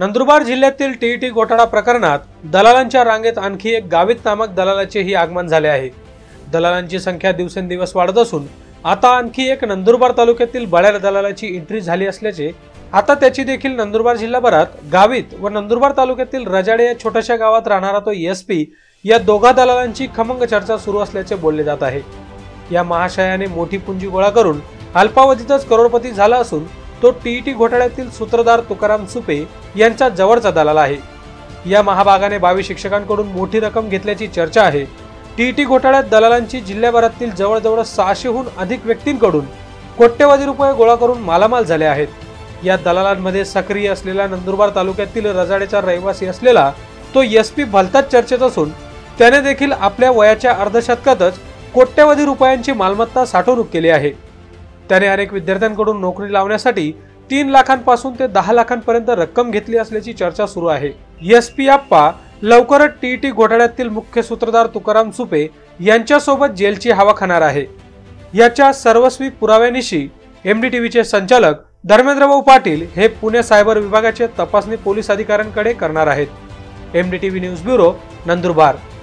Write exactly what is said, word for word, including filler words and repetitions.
नंदुरबार जिल्ह्यातील टीईटी घोटाळा प्रकरणात दलालांच्या रांगेत आणखी एक गावित नामक दलालाचेही आगमन झाले आहे। दलालांची संख्या दिवसेंदिवस वाढत असून आता आणखी एक नंदुरबार तालुक्यातील बळ्या दलालाची एंट्री झाली असल्याचे, आता त्याची देखील नंदुरबार जिल्हाभरात गावित व नंदुरबार तालुक्यातील रजाडे या छोट्याशा गावात राहणारा तो एसपी या दोघा दलालांची खमंग चर्चा सुरू असल्याचे बोलले जात आहे। या महाशयाने मोठी पुंजी गोळा करून अल्पावधीतच करोडपती झाला असून तो टीईटी घोटाळ्यातील सूत्रधार तुकाराम सुपे यांचा जवळचा दलाल आहे। या महाभागाने बावीस शिक्षकांकडून मोठी रक्कम घेतल्याची चर्चा आहे। टीईटी घोटाळ्यात दलालांची जिल्ह्याभरातील जवळजवळ सहाशेहून अधिक व्यक्तींकडून कोट्यवधी रुपये गोळा करून मालामाल झाले आहेत। या दलालांमध्ये सक्रिय असलेला नंदुरबार तालुक्यातील रजाडेचा रहिवासी असलेला तो एसपी भलताच चर्चेत असून त्याने देखील आपल्या वयाच्या अर्धशतकातच कोट्यवधी रुपयांची मालमत्ता साठवणूक केली आहे। त्याने अनेक विद्यार्थ्यांकडून नोकरी लावण्यासाठी तीन लाखांपासून ते दहा लाखांपर्यंत रक्कम घेतली असल्याची चर्चा सुरू आहे। एसपी आप्पा लवकरच टीईटी घोटाळ्यातील मुख्य सूत्रधार तुकाराम सुपे यांच्यासोबत जेलची हवा खाणार आहे। याच्या सर्वस्वी पुराव्यानिशी एमडीटीव्हीचे संचालक धर्मेंद्रभाऊ पाटील हे पुणे सायबर विभागाचे तपासणी पोलीस अधिकाऱ्यांकडे करणार आहेत। MDTV news bureau, Nandurbar.